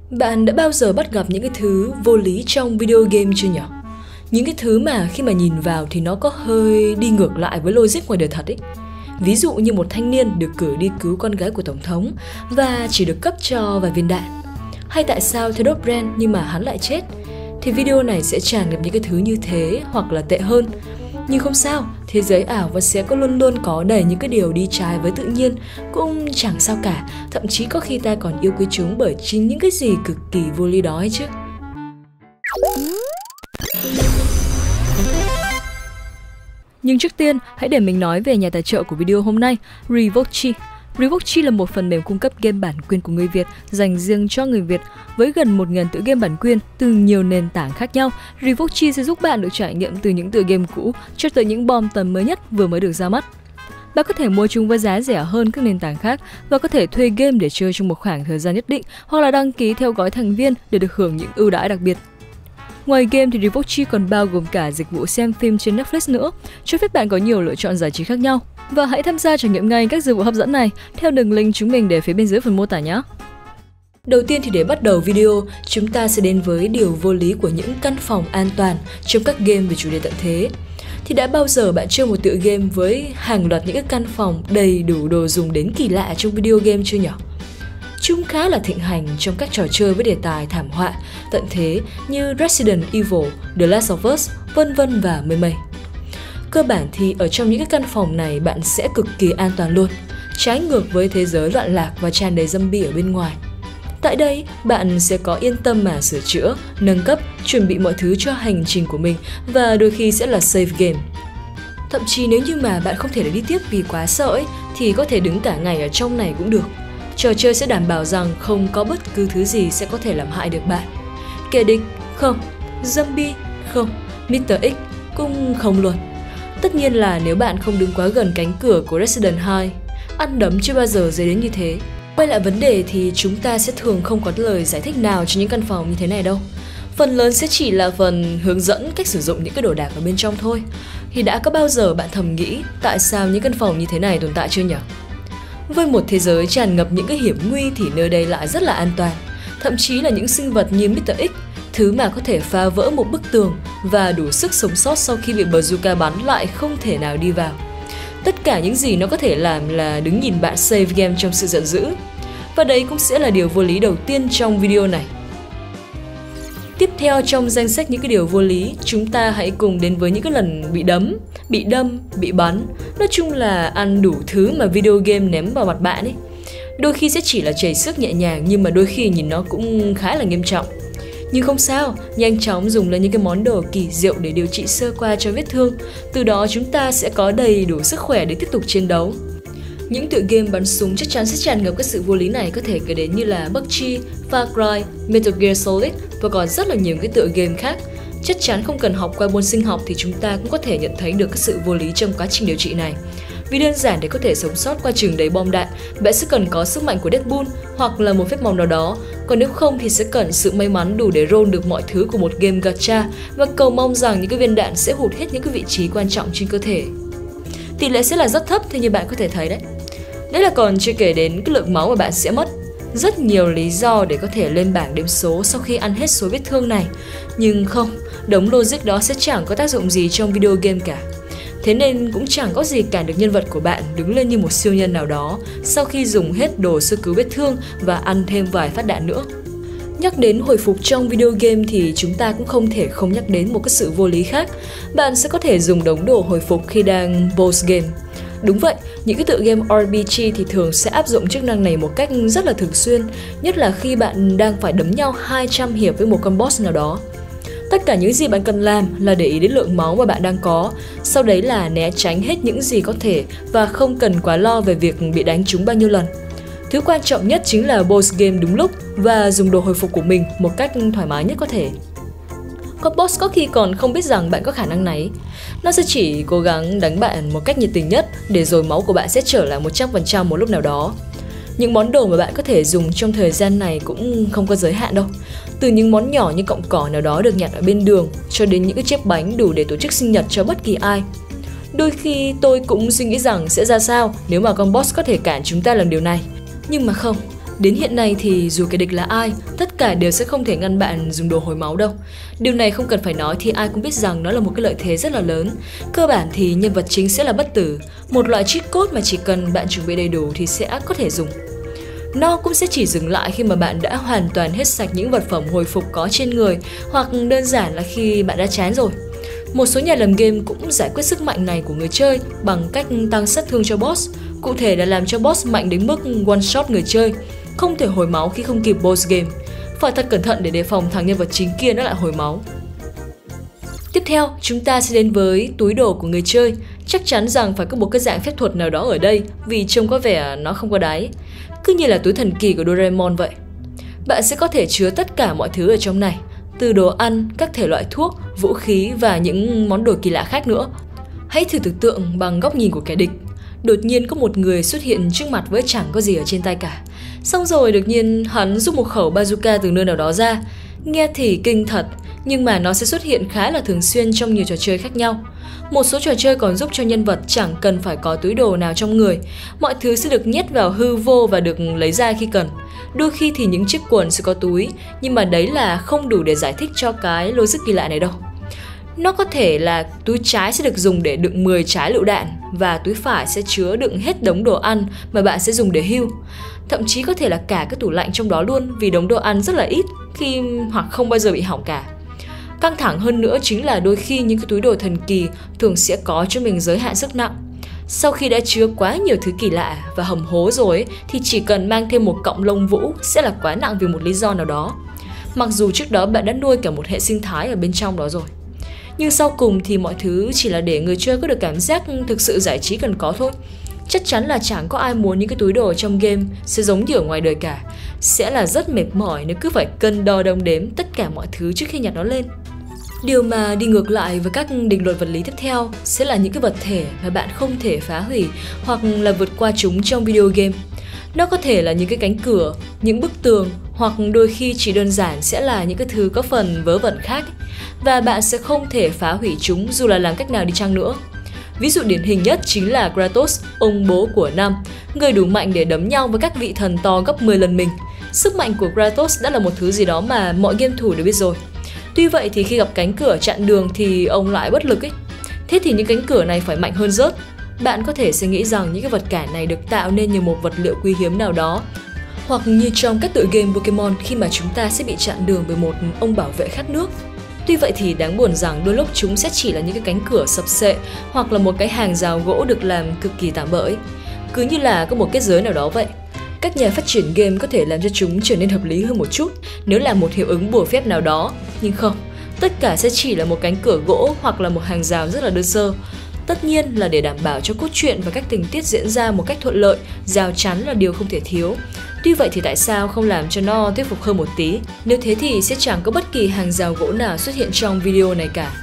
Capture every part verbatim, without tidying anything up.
Bạn đã bao giờ bắt gặp những cái thứ vô lý trong video game chưa nhỉ? Những cái thứ mà khi mà nhìn vào thì nó có hơi đi ngược lại với logic ngoài đời thật ấy. Ví dụ như một thanh niên được cử đi cứu con gái của tổng thống và chỉ được cấp cho vài viên đạn. Hay tại sao Theodore Brand nhưng mà hắn lại chết? Thì video này sẽ tràn ngập những cái thứ như thế hoặc là tệ hơn. Nhưng không sao, thế giới ảo vẫn sẽ có luôn luôn có đầy những cái điều đi trái với tự nhiên, cũng chẳng sao cả, thậm chí có khi ta còn yêu quý chúng bởi chính những cái gì cực kỳ vô lý đó ấy chứ. Nhưng trước tiên, hãy để mình nói về nhà tài trợ của video hôm nay, Revochi. Revochi là một phần mềm cung cấp game bản quyền của người Việt dành riêng cho người Việt với gần một nghìn tựa game bản quyền từ nhiều nền tảng khác nhau. Revochi sẽ giúp bạn được trải nghiệm từ những tựa game cũ cho tới những bom tấn mới nhất vừa mới được ra mắt. Bạn có thể mua chúng với giá rẻ hơn các nền tảng khác và có thể thuê game để chơi trong một khoảng thời gian nhất định hoặc là đăng ký theo gói thành viên để được hưởng những ưu đãi đặc biệt. Ngoài game thì Revochi còn bao gồm cả dịch vụ xem phim trên Netflix nữa, cho phép bạn có nhiều lựa chọn giải trí khác nhau. Và hãy tham gia trải nghiệm ngay các dịch vụ hấp dẫn này theo đường link chúng mình để phía bên dưới phần mô tả nhé. Đầu tiên thì để bắt đầu video, chúng ta sẽ đến với điều vô lý của những căn phòng an toàn trong các game về chủ đề tận thế. Thì đã bao giờ bạn chơi một tựa game với hàng loạt những cái căn phòng đầy đủ đồ dùng đến kỳ lạ trong video game chưa nhỉ? Chúng khá là thịnh hành trong các trò chơi với đề tài thảm họa, tận thế như Resident Evil, The Last of Us, vân vân và mây mây. Cơ bản thì ở trong những cái căn phòng này bạn sẽ cực kỳ an toàn luôn, trái ngược với thế giới loạn lạc và tràn đầy zombie ở bên ngoài. Tại đây, bạn sẽ có yên tâm mà sửa chữa, nâng cấp, chuẩn bị mọi thứ cho hành trình của mình và đôi khi sẽ là save game. Thậm chí nếu như mà bạn không thể đi tiếp vì quá sợ ấy, thì có thể đứng cả ngày ở trong này cũng được. Trò chơi sẽ đảm bảo rằng không có bất cứ thứ gì sẽ có thể làm hại được bạn. Kẻ địch? Không. Zombie? Không. mít tơ X? Cũng không luôn. Tất nhiên là nếu bạn không đứng quá gần cánh cửa của Resident hai, ăn đấm chưa bao giờ dễ đến như thế. Quay lại vấn đề thì chúng ta sẽ thường không có lời giải thích nào cho những căn phòng như thế này đâu. Phần lớn sẽ chỉ là phần hướng dẫn cách sử dụng những cái đồ đạc ở bên trong thôi. Thì đã có bao giờ bạn thầm nghĩ tại sao những căn phòng như thế này tồn tại chưa nhỉ? Với một thế giới tràn ngập những cái hiểm nguy thì nơi đây lại rất là an toàn. Thậm chí là những sinh vật như mít tơ X, thứ mà có thể phá vỡ một bức tường và đủ sức sống sót sau khi bị bazooka bắn lại không thể nào đi vào. Tất cả những gì nó có thể làm là đứng nhìn bạn save game trong sự giận dữ. Và đấy cũng sẽ là điều vô lý đầu tiên trong video này. Tiếp theo trong danh sách những cái điều vô lý, chúng ta hãy cùng đến với những cái lần bị đấm, bị đâm, bị bắn. Nói chung là ăn đủ thứ mà video game ném vào mặt bạn ấy. Đôi khi sẽ chỉ là chảy xước nhẹ nhàng nhưng mà đôi khi nhìn nó cũng khá là nghiêm trọng. Nhưng không sao, nhanh chóng dùng lên những cái món đồ kỳ diệu để điều trị sơ qua cho vết thương. Từ đó chúng ta sẽ có đầy đủ sức khỏe để tiếp tục chiến đấu. Những tựa game bắn súng chắc chắn sẽ tràn ngập các sự vô lý này có thể kể đến như là pê u bê giê, Far Cry, Metal Gear Solid và còn rất là nhiều cái tựa game khác. Chắc chắn không cần học qua môn sinh học thì chúng ta cũng có thể nhận thấy được cái sự vô lý trong quá trình điều trị này. Vì đơn giản để có thể sống sót qua trường đầy bom đạn, bạn sẽ cần có sức mạnh của Deadpool hoặc là một phép màu nào đó. Còn nếu không thì sẽ cần sự may mắn đủ để roll được mọi thứ của một game gacha và cầu mong rằng những cái viên đạn sẽ hụt hết những cái vị trí quan trọng trên cơ thể. Tỷ lệ sẽ là rất thấp theo như bạn có thể thấy đấy. Đấy là còn chưa kể đến cái lượng máu mà bạn sẽ mất. Rất nhiều lý do để có thể lên bảng đếm số sau khi ăn hết số vết thương này. Nhưng không, đống logic đó sẽ chẳng có tác dụng gì trong video game cả. Thế nên cũng chẳng có gì cản được nhân vật của bạn đứng lên như một siêu nhân nào đó sau khi dùng hết đồ sơ cứu vết thương và ăn thêm vài phát đạn nữa. Nhắc đến hồi phục trong video game thì chúng ta cũng không thể không nhắc đến một cái sự vô lý khác. Bạn sẽ có thể dùng đống đồ hồi phục khi đang boss game. Đúng vậy, những cái tựa game rờ pê giê thì thường sẽ áp dụng chức năng này một cách rất là thường xuyên, nhất là khi bạn đang phải đấm nhau hai trăm hiệp với một con boss nào đó. Tất cả những gì bạn cần làm là để ý đến lượng máu mà bạn đang có, sau đấy là né tránh hết những gì có thể và không cần quá lo về việc bị đánh trúng bao nhiêu lần. Thứ quan trọng nhất chính là boss game đúng lúc và dùng đồ hồi phục của mình một cách thoải mái nhất có thể. Con boss có khi còn không biết rằng bạn có khả năng này. Nó sẽ chỉ cố gắng đánh bạn một cách nhiệt tình nhất để rồi máu của bạn sẽ trở lại một trăm phần trăm một lúc nào đó. Những món đồ mà bạn có thể dùng trong thời gian này cũng không có giới hạn đâu. Từ những món nhỏ như cọng cỏ nào đó được nhặt ở bên đường cho đến những cái chiếc bánh đủ để tổ chức sinh nhật cho bất kỳ ai. Đôi khi tôi cũng suy nghĩ rằng sẽ ra sao nếu mà con boss có thể cản chúng ta làm điều này. Nhưng mà không, Đến hiện nay thì dù kẻ địch là ai, tất cả đều sẽ không thể ngăn bạn dùng đồ hồi máu đâu. Điều này không cần phải nói thì ai cũng biết rằng nó là một cái lợi thế rất là lớn. Cơ bản thì nhân vật chính sẽ là bất tử, một loại cheat code mà chỉ cần bạn chuẩn bị đầy đủ thì sẽ có thể dùng. Nó cũng sẽ chỉ dừng lại khi mà bạn đã hoàn toàn hết sạch những vật phẩm hồi phục có trên người, hoặc đơn giản là khi bạn đã chán rồi. Một số nhà làm game cũng giải quyết sức mạnh này của người chơi bằng cách tăng sát thương cho boss, cụ thể là làm cho boss mạnh đến mức one shot người chơi, không thể hồi máu khi không kịp boss game. Phải thật cẩn thận để đề phòng thằng nhân vật chính kia nó lại hồi máu. Tiếp theo, chúng ta sẽ đến với túi đồ của người chơi. Chắc chắn rằng phải có một cái dạng phép thuật nào đó ở đây vì trông có vẻ nó không có đáy. Cứ như là túi thần kỳ của Doraemon vậy. Bạn sẽ có thể chứa tất cả mọi thứ ở trong này, từ đồ ăn, các thể loại thuốc, vũ khí và những món đồ kỳ lạ khác nữa. Hãy thử tưởng tượng bằng góc nhìn của kẻ địch. Đột nhiên có một người xuất hiện trước mặt với chẳng có gì ở trên tay cả. Xong rồi đột nhiên hắn rút một khẩu bazooka từ nơi nào đó ra. Nghe thì kinh thật, nhưng mà nó sẽ xuất hiện khá là thường xuyên trong nhiều trò chơi khác nhau. Một số trò chơi còn giúp cho nhân vật chẳng cần phải có túi đồ nào trong người. Mọi thứ sẽ được nhét vào hư vô và được lấy ra khi cần. Đôi khi thì những chiếc quần sẽ có túi, nhưng mà đấy là không đủ để giải thích cho cái logic kỳ lạ này đâu. Nó có thể là túi trái sẽ được dùng để đựng mười trái lựu đạn và túi phải sẽ chứa đựng hết đống đồ ăn mà bạn sẽ dùng để heal. Thậm chí có thể là cả cái tủ lạnh trong đó luôn vì đống đồ ăn rất là ít khi hoặc không bao giờ bị hỏng cả. Căng thẳng hơn nữa chính là đôi khi những cái túi đồ thần kỳ thường sẽ có cho mình giới hạn sức nặng. Sau khi đã chứa quá nhiều thứ kỳ lạ và hầm hố rồi ấy, thì chỉ cần mang thêm một cọng lông vũ sẽ là quá nặng vì một lý do nào đó. Mặc dù trước đó bạn đã nuôi cả một hệ sinh thái ở bên trong đó rồi. Nhưng sau cùng thì mọi thứ chỉ là để người chơi có được cảm giác thực sự giải trí cần có thôi. Chắc chắn là chẳng có ai muốn những cái túi đồ trong game sẽ giống như ở ngoài đời cả. Sẽ là rất mệt mỏi nếu cứ phải cân đo đong đếm tất cả mọi thứ trước khi nhặt nó lên. Điều mà đi ngược lại với các định luật vật lý tiếp theo sẽ là những cái vật thể mà bạn không thể phá hủy hoặc là vượt qua chúng trong video game. Nó có thể là những cái cánh cửa, những bức tường hoặc đôi khi chỉ đơn giản sẽ là những cái thứ có phần vớ vẩn khác và bạn sẽ không thể phá hủy chúng dù là làm cách nào đi chăng nữa. Ví dụ điển hình nhất chính là Kratos, ông bố của Nam, người đủ mạnh để đấm nhau với các vị thần to gấp mười lần mình. Sức mạnh của Kratos đã là một thứ gì đó mà mọi game thủ đều biết rồi. Tuy vậy thì khi gặp cánh cửa chặn đường thì ông lại bất lực ấy. Thế thì những cánh cửa này phải mạnh hơn rớt. Bạn có thể sẽ nghĩ rằng những cái vật cản này được tạo nên như một vật liệu quý hiếm nào đó. Hoặc như trong các tựa game Pokemon khi mà chúng ta sẽ bị chặn đường bởi một ông bảo vệ khát nước. Tuy vậy thì đáng buồn rằng đôi lúc chúng sẽ chỉ là những cái cánh cửa sập xệ hoặc là một cái hàng rào gỗ được làm cực kỳ tạm bỡ. Cứ như là có một kết giới nào đó vậy. Các nhà phát triển game có thể làm cho chúng trở nên hợp lý hơn một chút nếu là một hiệu ứng bùa phép nào đó, nhưng không, tất cả sẽ chỉ là một cánh cửa gỗ hoặc là một hàng rào rất là đơn sơ. Tất nhiên là để đảm bảo cho cốt truyện và các tình tiết diễn ra một cách thuận lợi, rào chắn là điều không thể thiếu. Tuy vậy thì tại sao không làm cho nó thuyết phục hơn một tí? Nếu thế thì sẽ chẳng có bất kỳ hàng rào gỗ nào xuất hiện trong video này cả.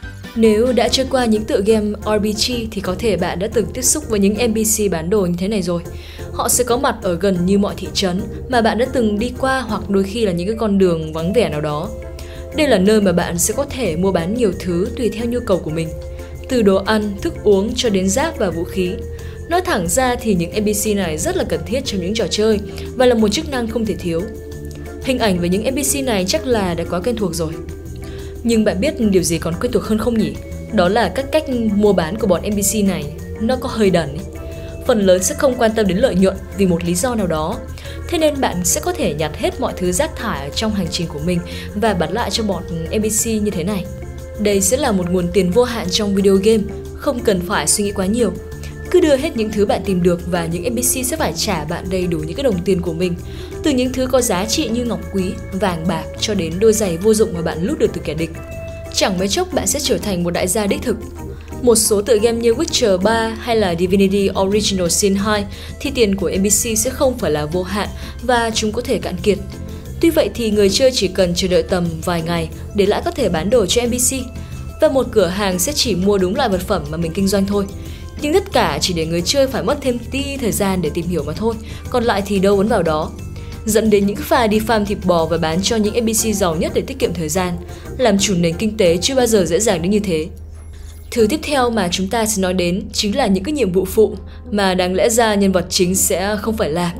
Nếu đã chơi qua những tựa game rờ pê giê thì có thể bạn đã từng tiếp xúc với những en pê xê bán đồ như thế này rồi. Họ sẽ có mặt ở gần như mọi thị trấn mà bạn đã từng đi qua hoặc đôi khi là những cái con đường vắng vẻ nào đó. Đây là nơi mà bạn sẽ có thể mua bán nhiều thứ tùy theo nhu cầu của mình, từ đồ ăn, thức uống cho đến giáp và vũ khí. Nói thẳng ra thì những en pê xê này rất là cần thiết trong những trò chơi và là một chức năng không thể thiếu. Hình ảnh về những en pê xê này chắc là đã quá quen thuộc rồi. Nhưng bạn biết điều gì còn quen thuộc hơn không nhỉ? Đó là các cách mua bán của bọn en pê xê này, nó có hơi đần ấy. Phần lớn sẽ không quan tâm đến lợi nhuận vì một lý do nào đó. Thế nên bạn sẽ có thể nhặt hết mọi thứ rác thải trong hành trình của mình và bán lại cho bọn en pê xê như thế này. Đây sẽ là một nguồn tiền vô hạn trong video game, không cần phải suy nghĩ quá nhiều. Cứ đưa hết những thứ bạn tìm được và những en pê xê sẽ phải trả bạn đầy đủ những cái đồng tiền của mình. Từ những thứ có giá trị như ngọc quý, vàng bạc cho đến đôi giày vô dụng mà bạn lút được từ kẻ địch. Chẳng mấy chốc bạn sẽ trở thành một đại gia đích thực. Một số tựa game như Witcher ba hay là Divinity Original Sin hai thì tiền của en pê xê sẽ không phải là vô hạn và chúng có thể cạn kiệt. Tuy vậy thì người chơi chỉ cần chờ đợi tầm vài ngày để lại có thể bán đồ cho en pê xê và một cửa hàng sẽ chỉ mua đúng loại vật phẩm mà mình kinh doanh thôi. Nhưng tất cả chỉ để người chơi phải mất thêm tí thời gian để tìm hiểu mà thôi, còn lại thì đâu ấn vào đó. Dẫn đến những pha đi farm thịt bò và bán cho những en pê xê giàu nhất để tiết kiệm thời gian. Làm chủ nền kinh tế chưa bao giờ dễ dàng đến như thế. Thứ tiếp theo mà chúng ta sẽ nói đến chính là những cái nhiệm vụ phụ mà đáng lẽ ra nhân vật chính sẽ không phải làm.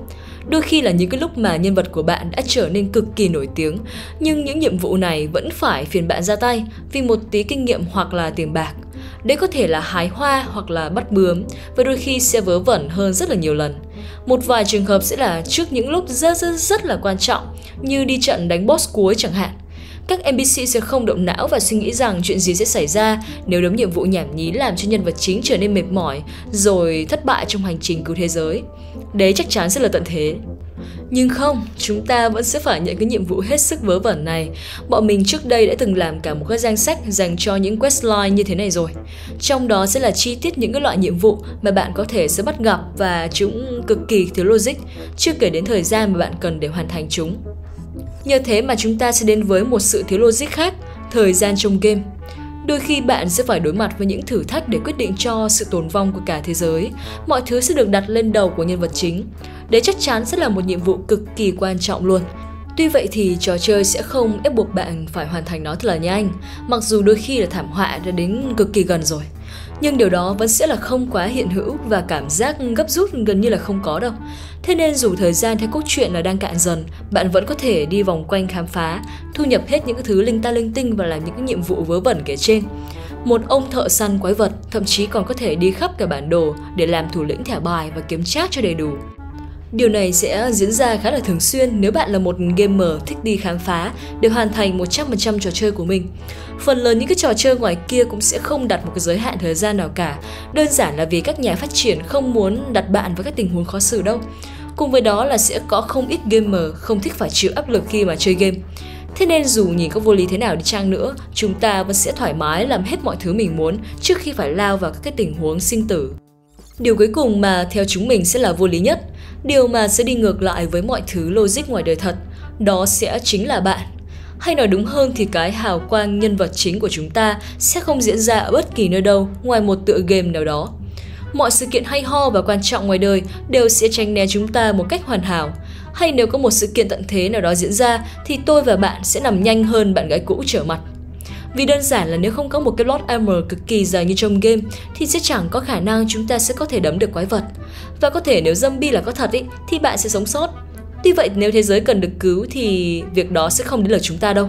Đôi khi là những cái lúc mà nhân vật của bạn đã trở nên cực kỳ nổi tiếng, nhưng những nhiệm vụ này vẫn phải phiền bạn ra tay vì một tí kinh nghiệm hoặc là tiền bạc. Đấy có thể là hái hoa hoặc là bắt bướm, và đôi khi sẽ vớ vẩn hơn rất là nhiều lần. Một vài trường hợp sẽ là trước những lúc rất rất rất là quan trọng, như đi trận đánh boss cuối chẳng hạn. Các en pê xê sẽ không động não và suy nghĩ rằng chuyện gì sẽ xảy ra nếu đống nhiệm vụ nhảm nhí làm cho nhân vật chính trở nên mệt mỏi rồi thất bại trong hành trình cứu thế giới. Đấy chắc chắn sẽ là tận thế. Nhưng không, chúng ta vẫn sẽ phải nhận cái nhiệm vụ hết sức vớ vẩn này. Bọn mình trước đây đã từng làm cả một cái danh sách dành cho những questline như thế này rồi. Trong đó sẽ là chi tiết những cái loại nhiệm vụ mà bạn có thể sẽ bắt gặp và chúng cực kỳ thiếu logic, chưa kể đến thời gian mà bạn cần để hoàn thành chúng. Nhờ thế mà chúng ta sẽ đến với một sự thiếu logic khác, thời gian trong game. Đôi khi bạn sẽ phải đối mặt với những thử thách để quyết định cho sự tồn vong của cả thế giới. Mọi thứ sẽ được đặt lên đầu của nhân vật chính. Đấy chắc chắn sẽ là một nhiệm vụ cực kỳ quan trọng luôn. Tuy vậy thì trò chơi sẽ không ép buộc bạn phải hoàn thành nó thật là nhanh, mặc dù đôi khi là thảm họa đã đến cực kỳ gần rồi. Nhưng điều đó vẫn sẽ là không quá hiện hữu và cảm giác gấp rút gần như là không có đâu. Thế nên dù thời gian theo cốt truyện là đang cạn dần, bạn vẫn có thể đi vòng quanh khám phá, thu nhập hết những cái thứ linh ta linh tinh và làm những cái nhiệm vụ vớ vẩn kể trên. Một ông thợ săn quái vật thậm chí còn có thể đi khắp cả bản đồ để làm thủ lĩnh thẻ bài và kiếm trác cho đầy đủ. Điều này sẽ diễn ra khá là thường xuyên nếu bạn là một gamer thích đi khám phá để hoàn thành một trăm phần trăm trò chơi của mình. Phần lớn những cái trò chơi ngoài kia cũng sẽ không đặt một cái giới hạn thời gian nào cả, đơn giản là vì các nhà phát triển không muốn đặt bạn vào các tình huống khó xử đâu. Cùng với đó là sẽ có không ít gamer không thích phải chịu áp lực khi mà chơi game. Thế nên dù nhìn có vô lý thế nào đi chăng nữa, chúng ta vẫn sẽ thoải mái làm hết mọi thứ mình muốn trước khi phải lao vào các cái tình huống sinh tử. Điều cuối cùng mà theo chúng mình sẽ là vô lý nhất, điều mà sẽ đi ngược lại với mọi thứ logic ngoài đời thật, đó sẽ chính là bạn. Hay nói đúng hơn thì cái hào quang nhân vật chính của chúng ta sẽ không diễn ra ở bất kỳ nơi đâu ngoài một tựa game nào đó. Mọi sự kiện hay ho và quan trọng ngoài đời đều sẽ tránh né chúng ta một cách hoàn hảo. Hay nếu có một sự kiện tận thế nào đó diễn ra thì tôi và bạn sẽ nằm nhanh hơn bạn gái cũ trở mặt. Vì đơn giản là nếu không có một cái plot armor cực kỳ dài như trong game thì sẽ chẳng có khả năng chúng ta sẽ có thể đấm được quái vật. Và có thể nếu zombie là có thật ý, thì bạn sẽ sống sót. Tuy vậy nếu thế giới cần được cứu thì việc đó sẽ không đến lượt chúng ta đâu.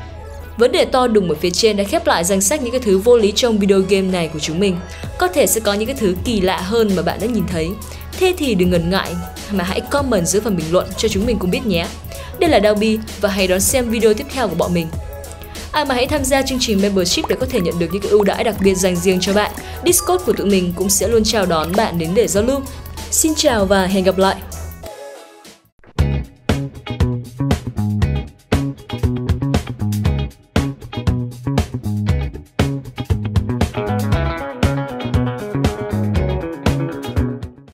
Vấn đề to đùng ở phía trên đã khép lại danh sách những cái thứ vô lý trong video game này của chúng mình. Có thể sẽ có những cái thứ kỳ lạ hơn mà bạn đã nhìn thấy. Thế thì đừng ngần ngại mà hãy comment dưới phần bình luận cho chúng mình cùng biết nhé. Đây là Dalby và hãy đón xem video tiếp theo của bọn mình. À mà hãy tham gia chương trình Membership để có thể nhận được những cái ưu đãi đặc biệt dành riêng cho bạn. Discord của tụi mình cũng sẽ luôn chào đón bạn đến để giao lưu. Xin chào và hẹn gặp lại!